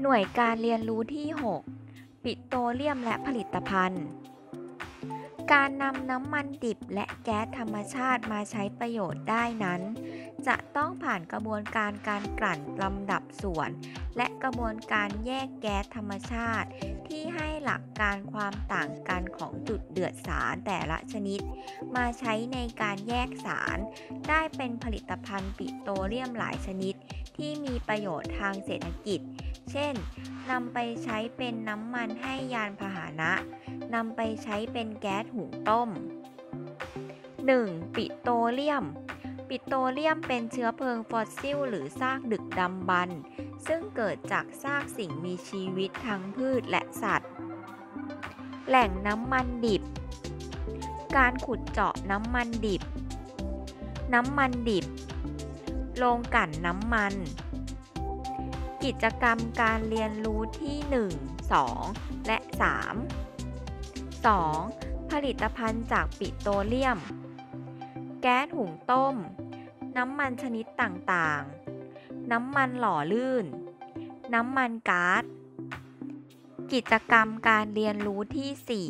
หน่วยการเรียนรู้ที่ 6 ปิโตรเลียมและผลิตภัณฑ์ การนำน้ำมันดิบและแก๊สธรรมชาติมาใช้ประโยชน์ได้นั้น จะต้องผ่านกระบวนการการกลั่นลำดับส่วน และกระบวนการแยกแก๊สธรรมชาติที่ให้หลักการความต่างกันของจุดเดือดสารแต่ละชนิด มาใช้ในการแยกสารได้เป็นผลิตภัณฑ์ปิโตรเลียมหลายชนิดที่มีประโยชน์ทางเศรษฐกิจ เช่น นำไปใช้เป็นน้ำมันให้ยานพาหนะ นำไปใช้เป็นแก๊สหุงต้ม 1. ปิโตรเลียม ปิโตรเลียมเป็นเชื้อเพลิงฟอสซิลหรือซากดึกดำบรรพ์ซึ่งเกิดจากซากสิ่งมีชีวิตทั้งพืชและสัตว์ แหล่งน้ำมันดิบ การขุดเจาะน้ำมันดิบ น้ำมันดิบ โรงกลั่นน้ำมัน กิจกรรมการเรียนรู้ที่ 1, 2 และ 3 2. ผลิตภัณฑ์จากปิโตรเลียม แก๊สหุงต้ม น้ำมันชนิดต่างๆ น้ำมันหล่อลื่น น้ำมันก๊าซ กิจกรรมการเรียนรู้ที่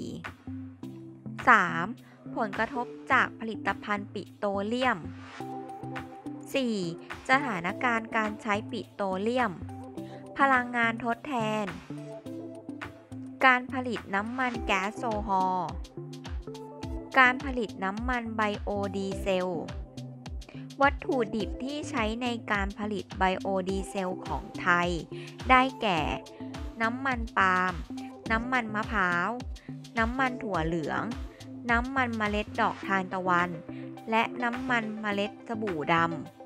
4 3. ผลกระทบจากผลิตภัณฑ์ปิโตรเลียม 4. สถานการณ์การใช้ปิโตรเลียม พลังงานทดแทน การผลิตน้ำมันแก๊สโซฮอล การผลิตน้ำมันไบโอดีเซล วัตถุดิบที่ใช้ในการผลิตไบโอดีเซลของไทย ได้แก่ น้ำมันปาล์ม น้ำมันมะพร้าว น้ำมันถั่วเหลือง น้ำมันเมล็ดดอกทานตะวัน และน้ำมันเมล็ดสบู่ดำ